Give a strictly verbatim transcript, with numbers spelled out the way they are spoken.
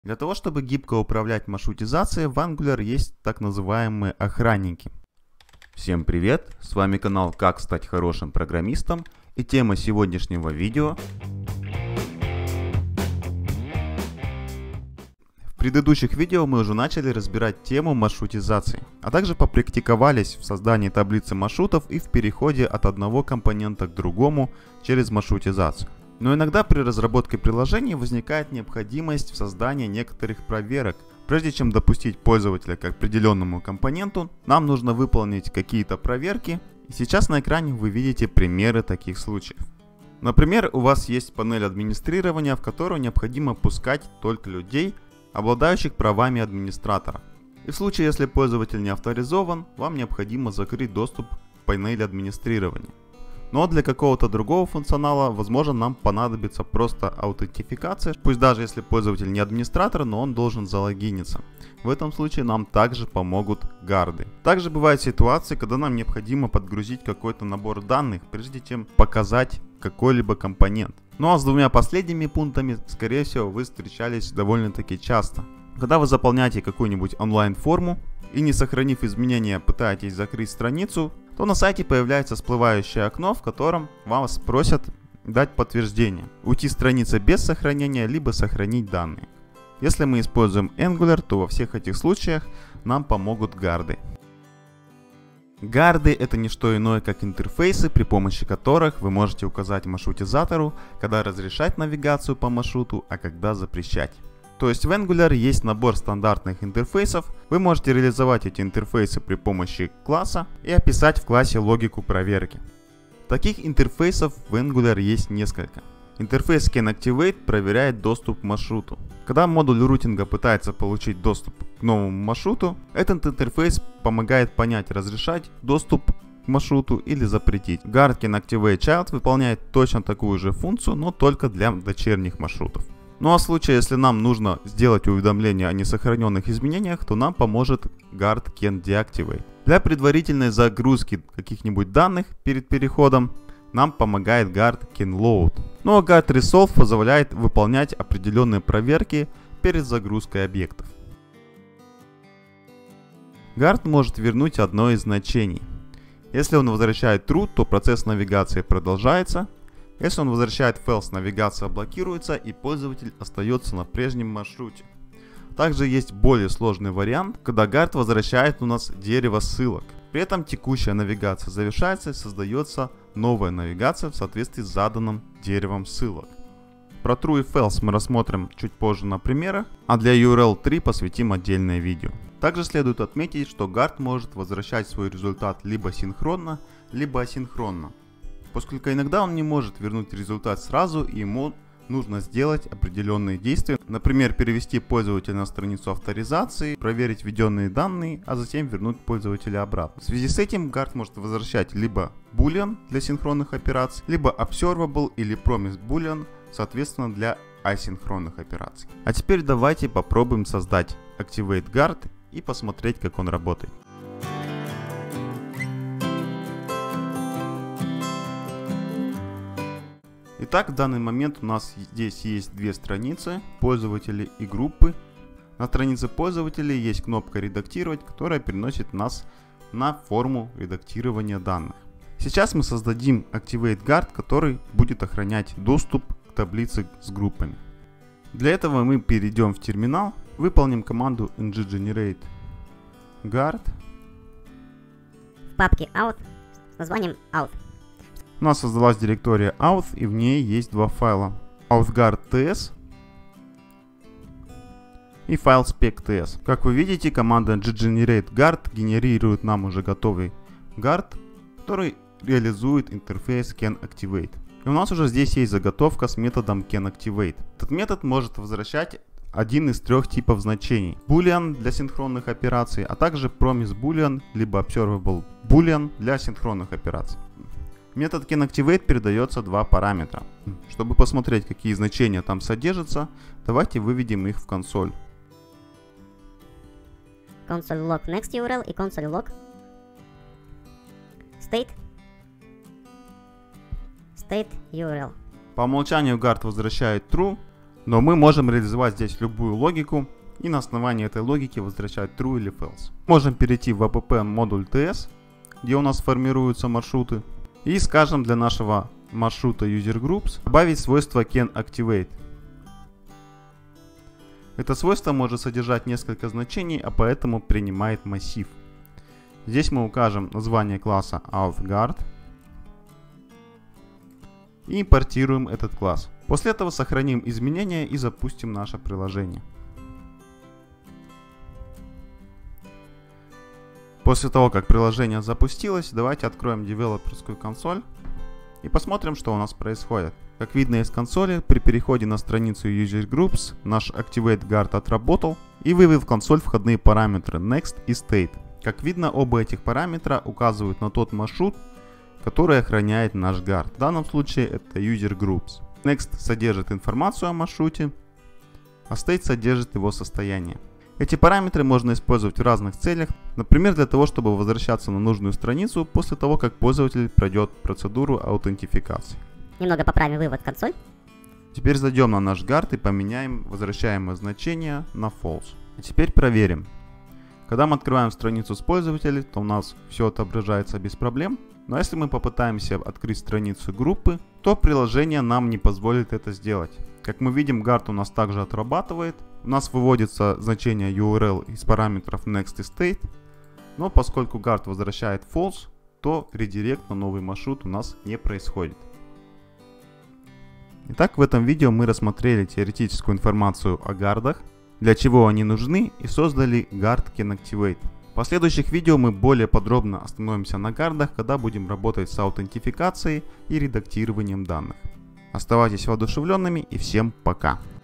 Для того, чтобы гибко управлять маршрутизацией, в Angular есть так называемые охранники. Всем привет! С вами канал «Как стать хорошим программистом» и тема сегодняшнего видео. В предыдущих видео мы уже начали разбирать тему маршрутизации, а также попрактиковались в создании таблицы маршрутов и в переходе от одного компонента к другому через маршрутизацию. Но иногда при разработке приложений возникает необходимость в создании некоторых проверок. Прежде чем допустить пользователя к определенному компоненту, нам нужно выполнить какие-то проверки. И сейчас на экране вы видите примеры таких случаев. Например, у вас есть панель администрирования, в которую необходимо пускать только людей, обладающих правами администратора. И в случае, если пользователь не авторизован, вам необходимо закрыть доступ к панели администрирования. Но для какого-то другого функционала, возможно, нам понадобится просто аутентификация. Пусть даже если пользователь не администратор, но он должен залогиниться. В этом случае нам также помогут гарды. Также бывают ситуации, когда нам необходимо подгрузить какой-то набор данных, прежде чем показать какой-либо компонент. Ну а с двумя последними пунктами, скорее всего, вы встречались довольно-таки часто. Когда вы заполняете какую-нибудь онлайн-форму и, не сохранив изменения, пытаетесь закрыть страницу, то на сайте появляется всплывающее окно, в котором вас просят дать подтверждение, уйти с страницы без сохранения, либо сохранить данные. Если мы используем Angular, то во всех этих случаях нам помогут гарды. Гарды — это не что иное, как интерфейсы, при помощи которых вы можете указать маршрутизатору, когда разрешать навигацию по маршруту, а когда запрещать. То есть в Angular есть набор стандартных интерфейсов, вы можете реализовать эти интерфейсы при помощи класса и описать в классе логику проверки. Таких интерфейсов в Angular есть несколько. Интерфейс CanActivate проверяет доступ к маршруту. Когда модуль рутинга пытается получить доступ к новому маршруту, этот интерфейс помогает понять, разрешать доступ к маршруту или запретить. Guard CanActivate Child выполняет точно такую же функцию, но только для дочерних маршрутов. Ну а в случае, если нам нужно сделать уведомление о несохраненных изменениях, то нам поможет Guard Can Deactivate. Для предварительной загрузки каких-нибудь данных перед переходом нам помогает Guard Can Load. Ну а Guard Resolve позволяет выполнять определенные проверки перед загрузкой объектов. Guard может вернуть одно из значений. Если он возвращает true, то процесс навигации продолжается. Если он возвращает false, навигация блокируется и пользователь остается на прежнем маршруте. Также есть более сложный вариант, когда Guard возвращает у нас дерево ссылок. При этом текущая навигация завершается и создается новая навигация в соответствии с заданным деревом ссылок. Про true и false мы рассмотрим чуть позже на примерах, а для ю ар эл три посвятим отдельное видео. Также следует отметить, что Guard может возвращать свой результат либо синхронно, либо асинхронно. Поскольку иногда он не может вернуть результат сразу, и ему нужно сделать определенные действия, например, перевести пользователя на страницу авторизации, проверить введенные данные, а затем вернуть пользователя обратно. В связи с этим Guard может возвращать либо boolean для синхронных операций, либо observable или promise boolean, соответственно, для асинхронных операций. А теперь давайте попробуем создать Activate Guard и посмотреть, как он работает. Итак, в данный момент у нас здесь есть две страницы, пользователи и группы. На странице пользователей есть кнопка «Редактировать», которая переносит нас на форму редактирования данных. Сейчас мы создадим Activate Guard, который будет охранять доступ к таблице с группами. Для этого мы перейдем в терминал, выполним команду ngGenerate Guard. В папке out с названием out. У нас создалась директория auth, и в ней есть два файла: authguard.ts и файл spec.ts. Как вы видите, команда ngGenerateGuard генерирует нам уже готовый guard, который реализует интерфейс CanActivate. И у нас уже здесь есть заготовка с методом CanActivate. Этот метод может возвращать один из трех типов значений: boolean для синхронных операций, а также promise boolean либо observable boolean для синхронных операций. Метод CanActivate передается два параметра. Чтобы посмотреть, какие значения там содержатся, давайте выведем их в консоль. Console log next ю ар эл и console log state state ю ар эл. По умолчанию Guard возвращает true, Но мы можем реализовать здесь любую логику и на основании этой логики возвращать true или false. Можем перейти в app модуль ts, где у нас формируются маршруты, и скажем для нашего маршрута usergroups добавить свойство canActivate. Это свойство может содержать несколько значений, а поэтому принимает массив. Здесь мы укажем название класса authGuard и импортируем этот класс. После этого сохраним изменения и запустим наше приложение. После того, как приложение запустилось, давайте откроем девелоперскую консоль и посмотрим, что у нас происходит. Как видно из консоли, при переходе на страницу usergroups наш ActivateGuard отработал и вывел в консоль входные параметры Next и State. Как видно, оба этих параметра указывают на тот маршрут, который охраняет наш guard. В данном случае это usergroups. Next содержит информацию о маршруте, а State содержит его состояние. Эти параметры можно использовать в разных целях, например, для того, чтобы возвращаться на нужную страницу после того, как пользователь пройдет процедуру аутентификации. Немного поправим вывод в консоль. Теперь зайдем на наш guard и поменяем возвращаемое значение на false. А теперь проверим. Когда мы открываем страницу с пользователем, то у нас все отображается без проблем. Но если мы попытаемся открыть страницу группы, то приложение нам не позволит это сделать. Как мы видим, guard у нас также отрабатывает. У нас выводится значение ю ар эл из параметров Next и State. Но поскольку guard возвращает false, то редирект на новый маршрут у нас не происходит. Итак, в этом видео мы рассмотрели теоретическую информацию о гардах, для чего они нужны, и создали guard canActivate. В последующих видео мы более подробно остановимся на гардах, когда будем работать с аутентификацией и редактированием данных. Оставайтесь воодушевленными и всем пока!